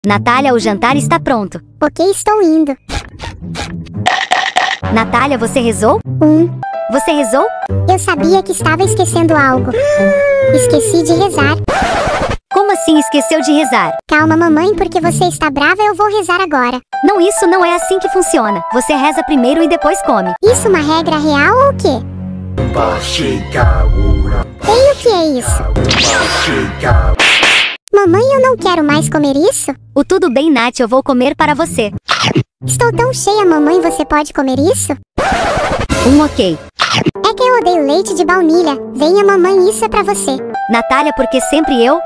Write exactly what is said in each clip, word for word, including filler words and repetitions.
Natália, o jantar está pronto. Ok, estou indo. Natália, você rezou? Um. Você rezou? Eu sabia que estava esquecendo algo. Esqueci de rezar. Como assim esqueceu de rezar? Calma, mamãe, porque você está brava, eu vou rezar agora. Não, isso não é assim que funciona. Você reza primeiro e depois come. Isso uma regra real ou o quê? Ei, o que é isso? Mamãe, eu não quero mais comer isso. O tudo bem, Nath, eu vou comer para você. Estou tão cheia, mamãe, você pode comer isso? Um ok. É que eu odeio leite de baunilha. Venha, mamãe, isso é pra você. Natália, porque sempre eu?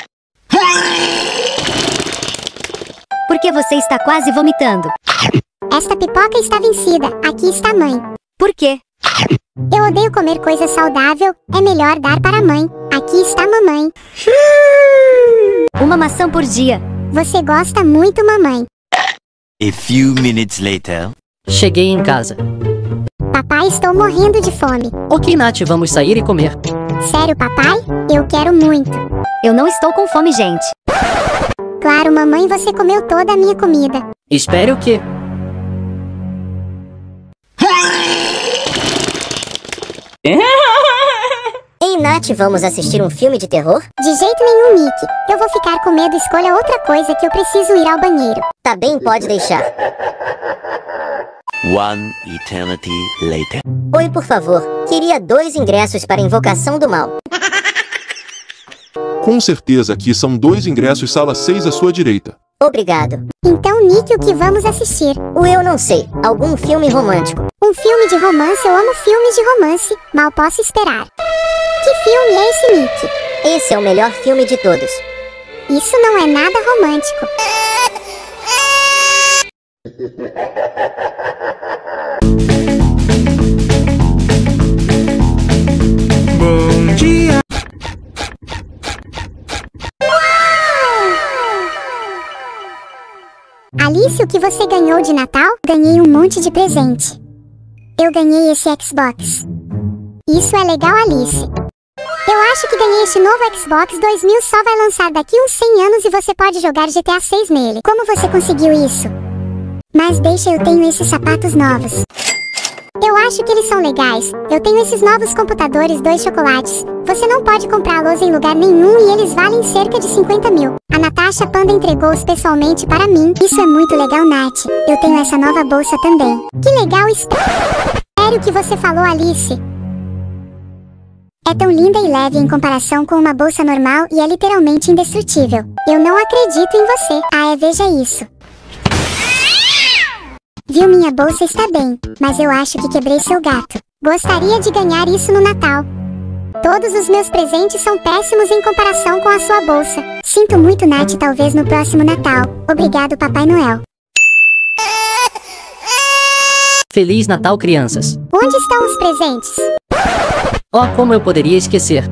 Porque você está quase vomitando. Esta pipoca está vencida. Aqui está a mãe. Por quê? Eu odeio comer coisa saudável. É melhor dar para a mãe. Aqui está a mamãe. Uma maçã por dia. Você gosta muito, mamãe. A few minutes later. Cheguei em casa. Papai, estou morrendo de fome. Ok, Nath, vamos sair e comer. Sério, papai? Eu quero muito. Eu não estou com fome, gente. Claro, mamãe, você comeu toda a minha comida. Espere o quê? Ei, Nath, vamos assistir um filme de terror? De jeito nenhum, Nick. Eu vou ficar com medo, escolha outra coisa que eu preciso ir ao banheiro. Tá bem, pode deixar. One eternity later. Oi, por favor. Queria dois ingressos para Invocação do Mal. Com certeza aqui são dois ingressos sala seis à sua direita. Obrigado. Então, Nick, o que vamos assistir? O eu não sei. Algum filme romântico. Um filme de romance? Eu amo filmes de romance. Mal posso esperar. Que filme é esse, Nick? Esse é o melhor filme de todos. Isso não é nada romântico. Bom dia. Alice, o que você ganhou de Natal? Ganhei um monte de presente. Eu ganhei esse Xbox. Isso é legal, Alice. Eu acho que ganhei este novo Xbox dois mil, só vai lançar daqui uns cem anos e você pode jogar G T A seis nele. Como você conseguiu isso? Mas deixa, eu tenho esses sapatos novos. Eu acho que eles são legais. Eu tenho esses novos computadores, dois chocolates. Você não pode comprá-los em lugar nenhum e eles valem cerca de cinquenta mil. A Natasha Panda entregou-os pessoalmente para mim. Isso é muito legal, Nath. Eu tenho essa nova bolsa também. Que legal, espero que você falou, Alice. É tão linda e leve em comparação com uma bolsa normal e é literalmente indestrutível. Eu não acredito em você. Ah, é, veja isso. Viu, minha bolsa está bem, mas eu acho que quebrei seu gato. Gostaria de ganhar isso no Natal. Todos os meus presentes são péssimos em comparação com a sua bolsa. Sinto muito, Nath, talvez no próximo Natal. Obrigado, Papai Noel. Feliz Natal, crianças. Onde estão os presentes? Oh, como eu poderia esquecer.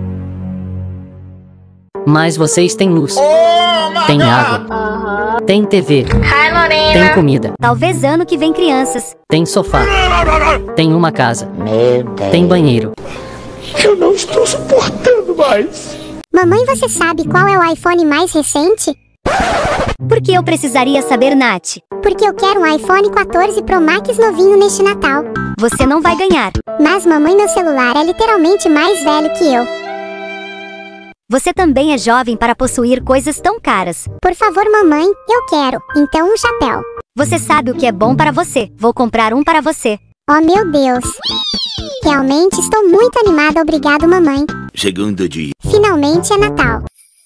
Mas vocês têm luz. Tem água. Tem T V. Tem comida. Talvez ano que vem, crianças. Tem sofá. Tem uma casa. Tem banheiro. Eu não estou suportando mais. Mamãe, você sabe qual é o iPhone mais recente? Por que eu precisaria saber, Nath? Porque eu quero um iPhone quatorze Pro Max novinho neste Natal. Você não vai ganhar. Mas, mamãe, meu celular é literalmente mais velho que eu. Você também é jovem para possuir coisas tão caras. Por favor, mamãe, eu quero. Então, um chapéu. Você sabe o que é bom para você. Vou comprar um para você. Oh, meu Deus. Realmente estou muito animada, obrigado, mamãe. Segundo dia. Finalmente é Natal.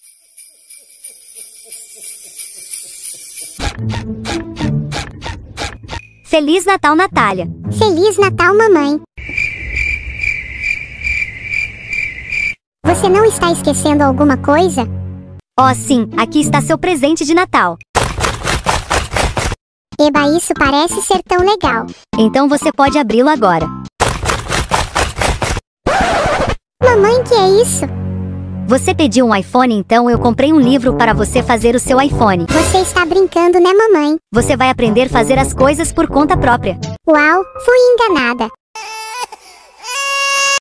Feliz Natal, Natália. Feliz Natal, mamãe. Você não está esquecendo alguma coisa? Oh, sim, aqui está seu presente de Natal. Eba, isso parece ser tão legal. Então você pode abri-lo agora. Mamãe, que é isso? Você pediu um iPhone, então eu comprei um livro para você fazer o seu iPhone. Você está brincando, né, mamãe? Você vai aprender a fazer as coisas por conta própria. Uau, fui enganada.